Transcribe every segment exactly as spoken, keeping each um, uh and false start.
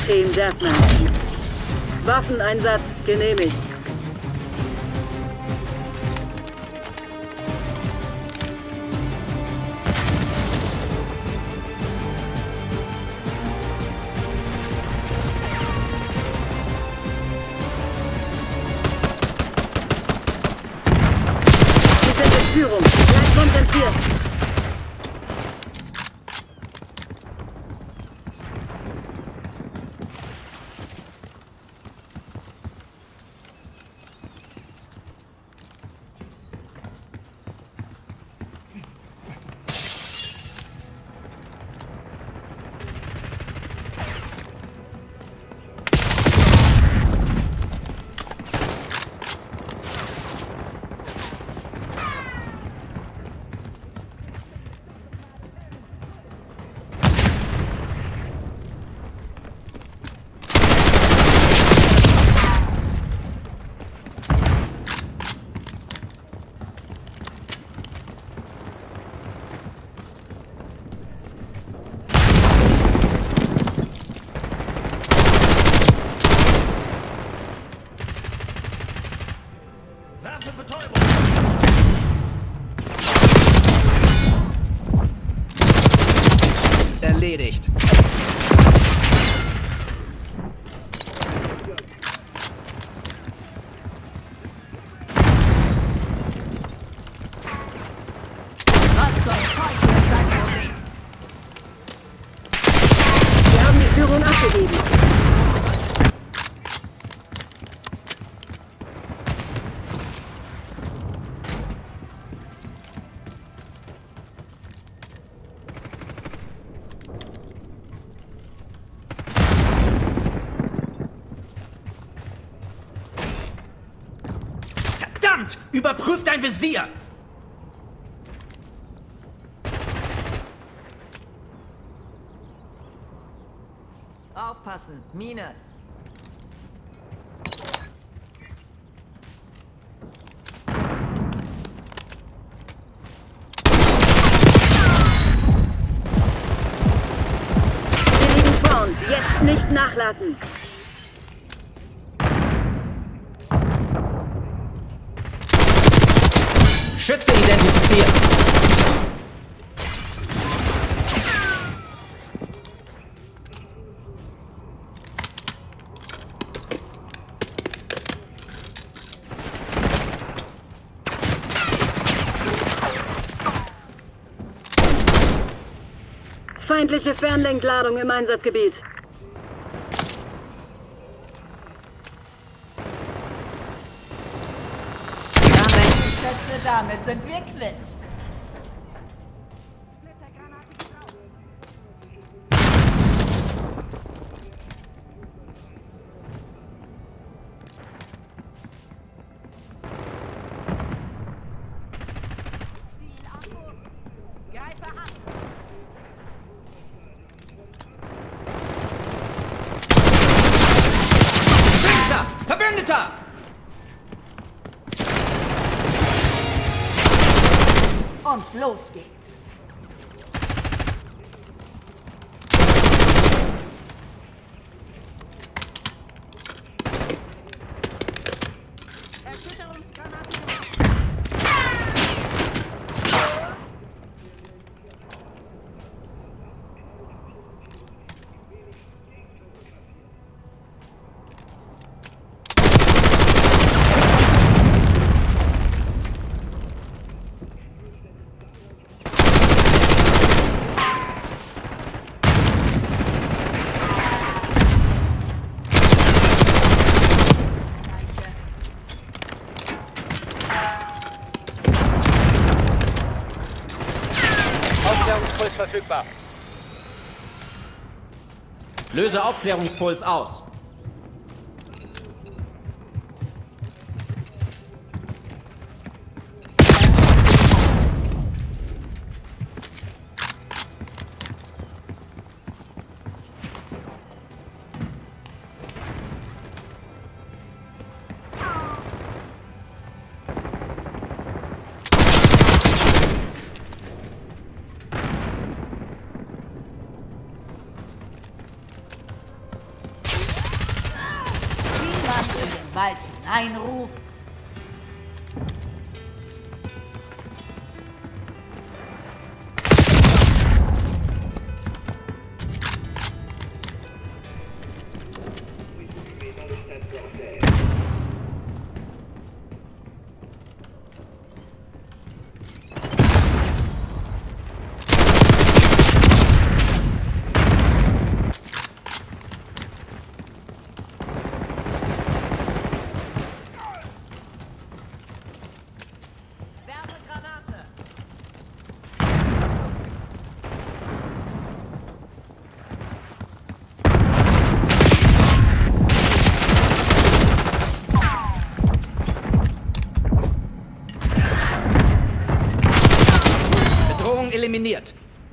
Team Deathmatch. Waffeneinsatz genehmigt. Wir sind in Führung. Bleibt konzentriert. Erledigt. Wir haben die Führung abgegeben. Verdammt! Überprüf dein Visier! Aufpassen, Mine. Wir liegen vorn. Jetzt nicht nachlassen. Schütze identifiziert. Feindliche Fernlenkladung im Einsatzgebiet. Ich schätze, damit sind wir quitt. Verbündeter! Und los geht's. Aufklärungspuls verfügbar. Löse Aufklärungspuls aus. Wald hineinruft. Eliminiert.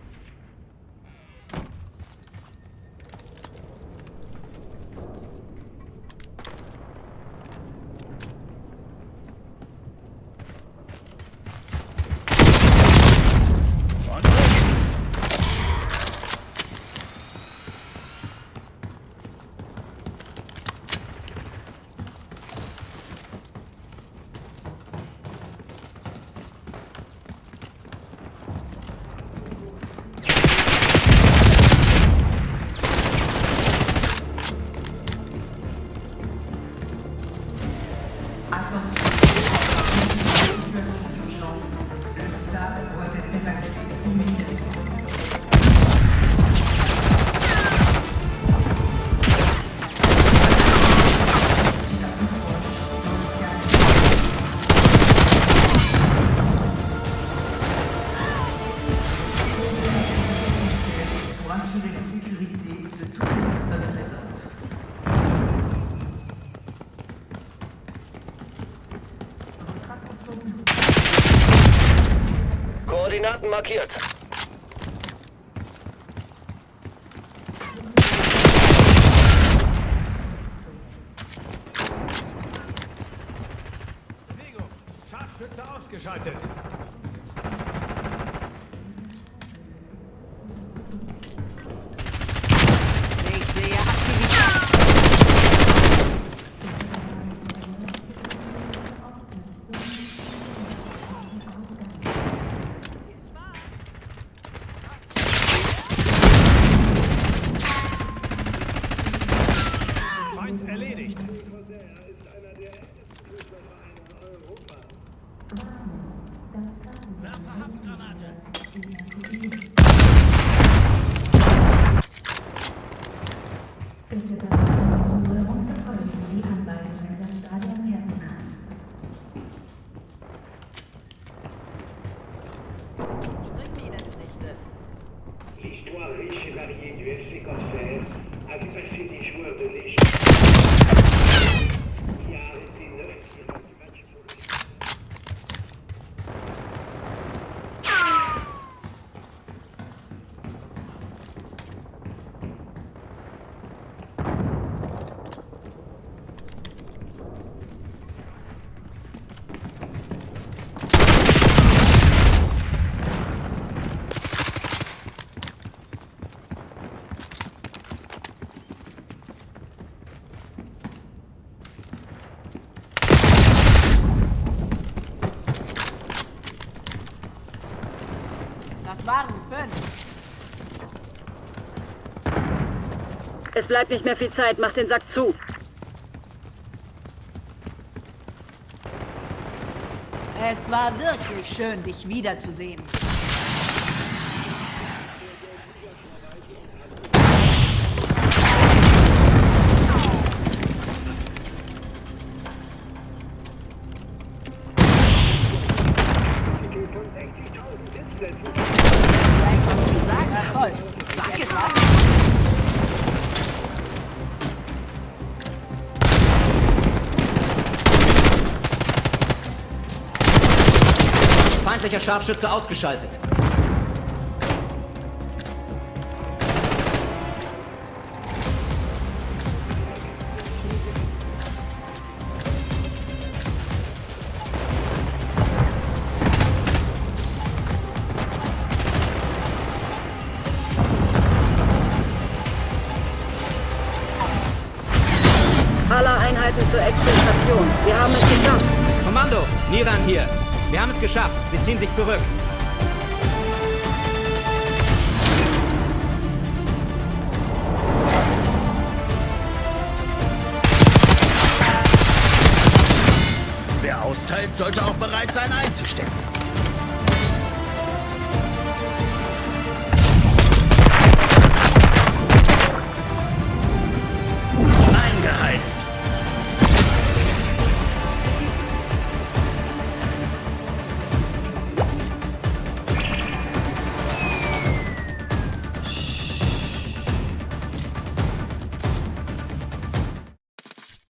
Koordinaten markiert. Bewegung. Scharfschütze ausgeschaltet. Ich sehe Aktivität. Feind erledigt. Werfe Haftgranate. L'histoire riche et variée du F C Corsair a vu passer des joueurs de Légion qui a arrêté neuf tirs du match pour le Das waren fünf. Es bleibt nicht mehr viel Zeit. Mach den Sack zu. Es war wirklich schön, dich wiederzusehen. Na toll. Sag jetzt was. Feindlicher Scharfschütze ausgeschaltet. Alle Einheiten zur Exfiltration. Position. Wir haben es geschafft. Kommando, Niran hier. Wir haben es geschafft. Sie ziehen sich zurück.